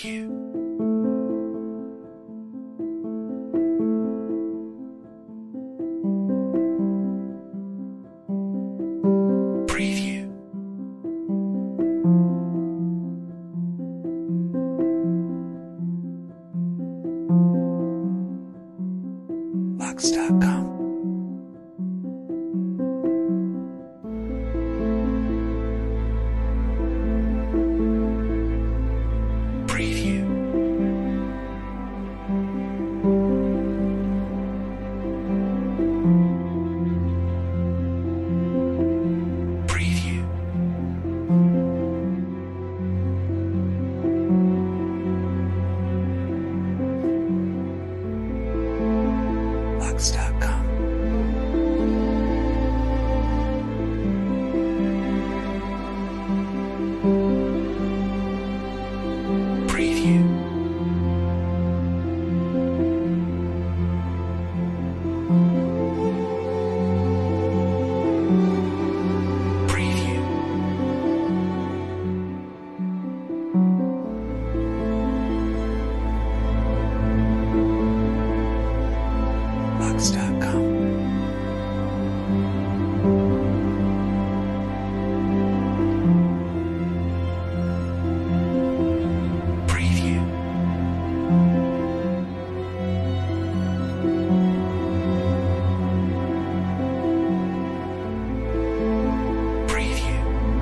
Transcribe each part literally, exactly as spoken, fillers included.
Preview. Preview. Lux dot com. Preview. Preview. Lux dot com. Preview. Preview. Lux dot com. Preview. Preview.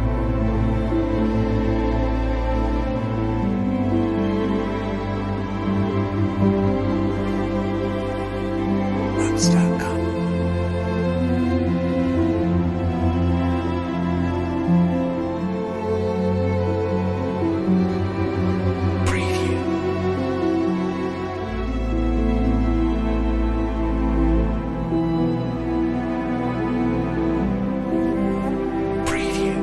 Lux dot com. Preview. Preview.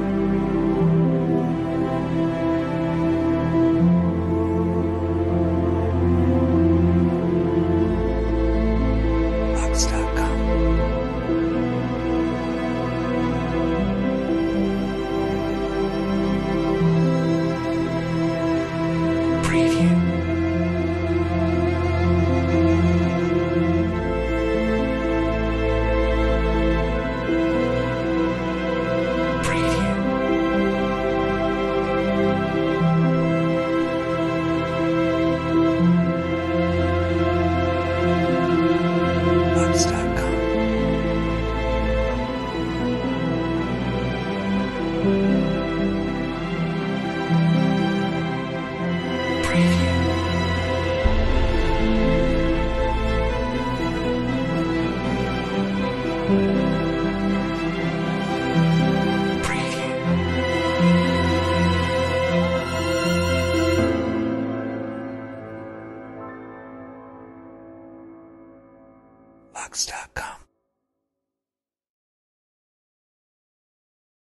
Lux dot com. Preview. Preview. Lux dot com. Preview. Preview. Lux dot com.